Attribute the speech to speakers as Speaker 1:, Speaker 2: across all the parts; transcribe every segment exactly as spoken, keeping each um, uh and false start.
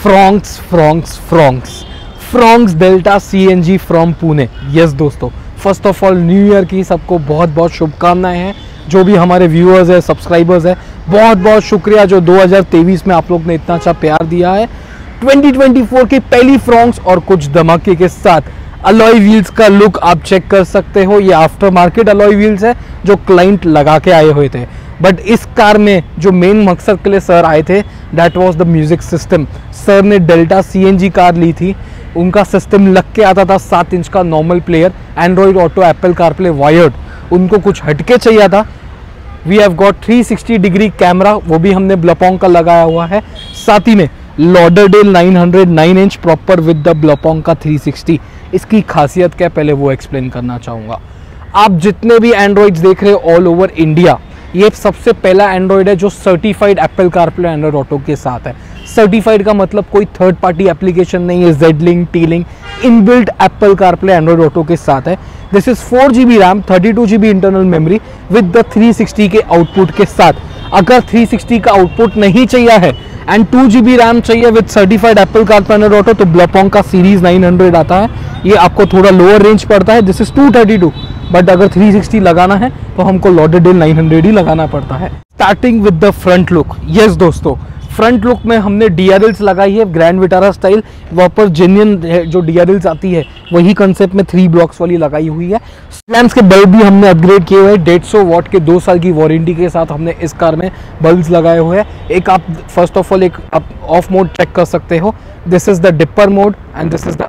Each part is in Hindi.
Speaker 1: Fronx Fronx Fronx Fronx Delta CNG from Pune. Yes दोस्तों, first of all new year की सबको बहुत बहुत शुभकामनाएं हैं। जो भी हमारे व्यूअर्स है, सब्सक्राइबर्स है, बहुत बहुत शुक्रिया जो दो हज़ार तेईस में आप लोग ने इतना अच्छा प्यार दिया है। ट्वेंटी ट्वेंटी फोर की पहली फ्रॉन्क्स और कुछ धमाके के साथ अलॉय व्हील्स का लुक आप चेक कर सकते हो। ये आफ्टर मार्केट अलॉय व्हील्स है जो क्लाइंट लगा के आए हुए थे, बट इस कार में जो मेन मकसद के लिए सर आए थे that was the music system. Sir ने डेल्टा सीएनजी कार ली थी, उनका सिस्टम लग के आता था सात इंच का normal player, Android Auto, Apple CarPlay wired. उनको कुछ हटके चाहिए था। We have got three sixty degree camera, वो भी हमने ब्लॉपोंग का लगाया हुआ है। साथ ही में Lauderdale nine hundred nine inch proper with the Blaupunkt का थ्री सिक्सटी। इसकी खासियत क्या है पहले वो एक्सप्लेन करना चाहूँगा। आप जितने भी एंड्रॉइड्स देख रहे हो ऑल ओवर इंडिया, ये सबसे पहला एंड्रॉइड है जो certified Apple CarPlay Android Auto के साथ है। सर्टिफाइड का मतलब कोई थर्ड पार्टी एप्लीकेशन नहीं है, Z link, T link, inbuilt Apple CarPlay Android Auto के साथ है। This is four G B RAM, thirty two ji B internal memory with the three sixty के आउटपुट के साथ। अगर थ्री सिक्सटी का आउटपुट नहीं चाहिए है एंड टू जी बी रैम चाहिए with certified Apple CarPlay Android Auto तो ब्लॉपोंग का सीरीज नाइन हंड्रेड आता है। ये आपको थोड़ा लोअर रेंज पड़ता है, this is two thirty two, but अगर थ्री सिक्सटी लगाना है तो हमको लॉडरडेल नाइन हंड्रेड ही लगाना पड़ता है। Starting with the front look. Yes दोस्तों, फ्रंट लुक में हमने डी आर एल्स लगाई है ग्रैंड विटारा स्टाइल। वहाँ पर जेन्युइन जो डी आर एल्स आती है वही कंसेप्ट में थ्री ब्लॉक्स वाली लगाई हुई है। लैंप्स के बल्ब भी हमने अपग्रेड किए हुए हैं। डेढ़ सौ वॉट के दो साल की वारंटी के साथ हमने इस कार में बल्ब्स लगाए हुए हैं। एक आप फर्स्ट ऑफ ऑल एक ऑफ मोड चेक कर सकते हो। This is the dipper mode and this is the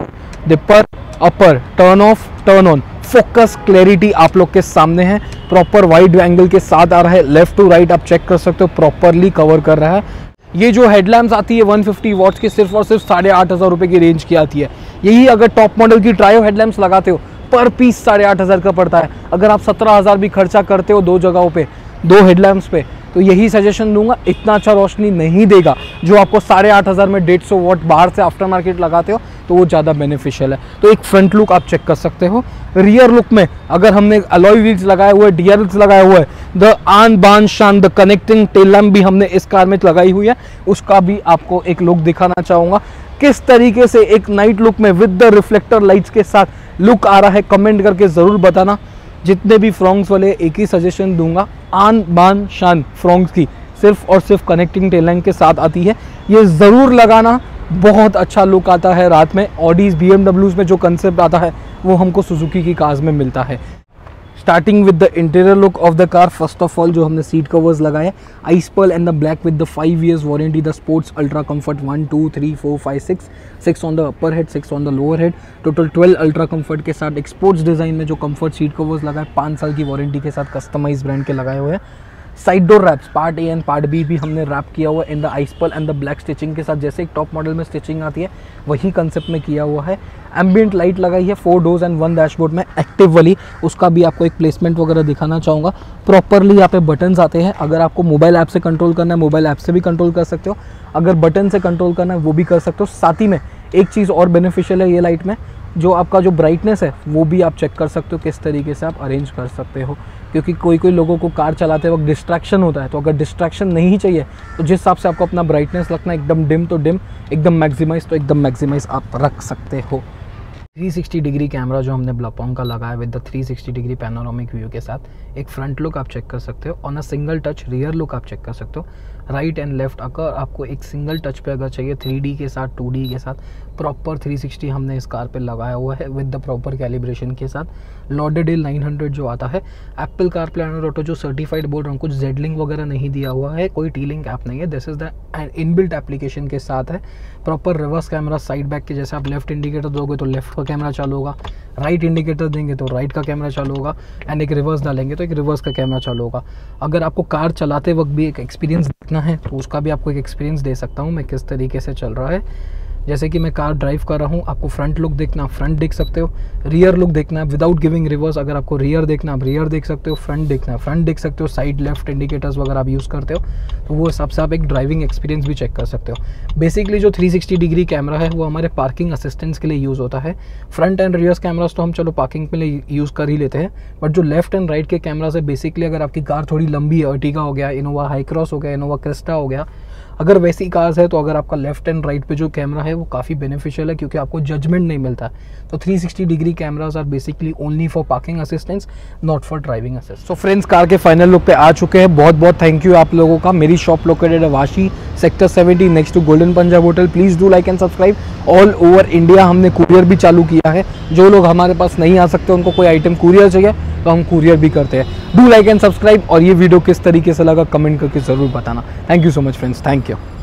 Speaker 1: dipper, upper, turn off, turn on. Focus clarity आप लोग के सामने है, प्रॉपर वाइड एंगल के साथ आ रहा है। लेफ्ट टू राइट आप चेक कर सकते हो, प्रॉपरली कवर कर रहा है। ये जो हेडलैम्प्स आती है वन फिफ्टी वॉट्स की, सिर्फ और सिर्फ साढ़े आठ हज़ार रुपये की रेंज की आती है। यही अगर टॉप मॉडल की ट्रायो हेडलैम्प्स लगाते हो पर पीस साढ़े आठ हज़ार का पड़ता है। अगर आप सत्रह हज़ार भी खर्चा करते हो दो जगहों पे, दो हेडलैम्प्स पे, तो यही सजेशन दूंगा। इतना अच्छा रोशनी नहीं देगा जो आपको साढ़े आठ हज़ार में डेढ़ सौ वॉट बाहर से आफ्टर मार्केट लगाते हो, तो वो ज़्यादा बेनिफिशियल है। तो एक फ्रंट लुक आप चेक कर सकते हो। रियर लुक में अगर हमने अलॉय व्हील्स लगाए हुए, डी आर एल्स लगाए हुए, द आन बान शान, द कनेक्टिंग टेल लैम्प भी हमने इस कार में लगाई हुई है, उसका भी आपको एक लुक दिखाना चाहूँगा। किस तरीके से एक नाइट लुक में विद द रिफ्लेक्टर लाइट्स के साथ लुक आ रहा है, कमेंट करके ज़रूर बताना। जितने भी फ्रॉन्क्स वाले एक ही सजेशन दूंगा, आन बान शान फ्रॉन्क्स की सिर्फ और सिर्फ कनेक्टिंग टेल लैम्प के साथ आती है, ये ज़रूर लगाना। बहुत अच्छा लुक आता है रात में। ऑडीज, बीएमडब्ल्यूज में जो कंसेप्ट आता है वो हमको सुजुकी की कार्स में मिलता है। Starting with the interior look of the car, first of all जो हमने सीट कवर्स लगाए, ice pearl and the black with the five years warranty, the sports ultra comfort one two three four five six, six on the upper head, six on the lower head, total twelve ultra comfort के साथ एक स्पोर्ट्स डिजाइन में जो कंफर्ट सीट कवर्स लगाए, पाँच साल की वारंटी के साथ कस्टमाइज ब्रांड के लगाए हुए हैं। Side door wraps part A and part B भी हमने रैप किया हुआ है in the ice pearl and the black stitching के साथ। जैसे एक टॉप मॉडल में स्टिचिंग आती है वही कंसेप्ट में किया हुआ है। एम्बिएंट लाइट लगाई है four doors and one dashboard में एक्टिव वाली, उसका भी आपको एक प्लेसमेंट वगैरह दिखाना चाहूँगा। प्रॉपरली यहाँ पे बटन्स आते हैं, अगर आपको मोबाइल ऐप से कंट्रोल करना है मोबाइल ऐप से भी कंट्रोल कर सकते हो, अगर बटन से कंट्रोल करना है वो भी कर सकते हो। साथ ही में एक चीज़ और बेनिफिशियल है ये लाइट में, जो आपका जो ब्राइटनेस है वो भी आप चेक कर सकते हो किस तरीके से आप अरेंज कर सकते हो, क्योंकि कोई कोई लोगों को कार चलाते वक्त डिस्ट्रैक्शन होता है। तो अगर डिस्ट्रैक्शन नहीं चाहिए तो जिस हिसाब से आपको अपना ब्राइटनेस रखना है, एकदम डिम तो डिम, एकदम मैक्सिमाइज तो एकदम मैक्सिमाइज आप रख सकते हो। थ्री सिक्सटी डिग्री कैमरा जो हमने ब्लॉपोंग का लगाया with the three sixty degree panoramic view के साथ। एक फ्रंट लुक आप चेक कर सकते हो, on a single touch rear look आप चेक कर सकते हो। राइट एंड लेफ्ट अगर आपको एक सिंगल टच पे अगर चाहिए थ्री डी के साथ, टू डी के साथ, प्रॉपर थ्री सिक्सटी हमने इस कार पे लगाया हुआ है विद द प्रॉपर कैलिब्रेशन के साथ। लॉडरडेल नाइन हंड्रेड जो आता है, एप्पल कारप्ले एंड्रॉइड ऑटो जो सर्टिफाइड बोल रहा हूँ, कुछ जेड लिंक वगैरह नहीं दिया हुआ है, कोई टी लिंक ऐप नहीं है, this is the inbuilt application के साथ है। Proper reverse camera side back के, जैसे आप लेफ्ट इंडिकेटर दोगे तो लेफ्ट का कैमरा चालू होगा, राइट इंडिकेटर देंगे तो राइट का कैमरा चालू होगा, एंड एक रिवर्स डालेंगे तो एक रिवर्स का कैमरा चालू होगा। अगर आपको कार चलाते वक्त भी एक एक्सपीरियंस देखना है तो उसका भी आपको एक एक्सपीरियंस दे सकता हूँ मैं किस तरीके से चल रहा है। जैसे कि मैं कार ड्राइव कर रहा हूँ, आपको फ्रंट लुक देखना, फ्रंट देख सकते हो, रियर लुक देखना है विदाउट गिविंग रिवर्स, अगर आपको रियर देखना आप रियर देख सकते हो, फ्रंट देखना है फ्रंट देख सकते हो, साइड लेफ्ट इंडिकेटर्स वगैरह आप यूज़ करते हो तो वो हिसाब से आप एक ड्राइविंग एक्सपीरियंस भी चेक कर सकते हो। बेसिकली जो थ्री सिक्सटी डिग्री कैमरा है वो हमारे पार्किंग असिस्टेंस के लिए यूज़ होता है। फ्रंट एंड रियर्स कैमरास तो हम चलो पार्किंग के लिए यूज़ कर ही लेते हैं, बट जो लेफ्ट एंड राइट के कैमरास है बेसिकली अगर आपकी कार थोड़ी लंबी है, अर्टिगा हो गया, इनोवा हाई क्रॉस हो गया, इनोवा क्रिस्टा हो गया, अगर वैसी कार्स है तो अगर आपका लेफ्ट एंड राइट पे जो कैमरा है वो काफ़ी बेनिफिशियल है, क्योंकि आपको जजमेंट नहीं मिलता। तो three sixty degree cameras are basically only for parking assistance, not for driving assist. So friends, car के फाइनल लुक पे आ चुके हैं। बहुत बहुत थैंक यू आप लोगों का। मेरी शॉप लोकेटेड है Vashi sector seventy next to golden Punjab hotel. Please do like and subscribe. All over India हमने कुरियर भी चालू किया है। जो लोग हमारे पास नहीं आ सकते, उनको कोई आइटम कुरियर चाहिए तो हम कुरियर भी करते हैं। डू लाइक एंड सब्सक्राइब, और ये वीडियो किस तरीके से लगा कमेंट करके ज़रूर बताना। Thank you so much friends, thank you.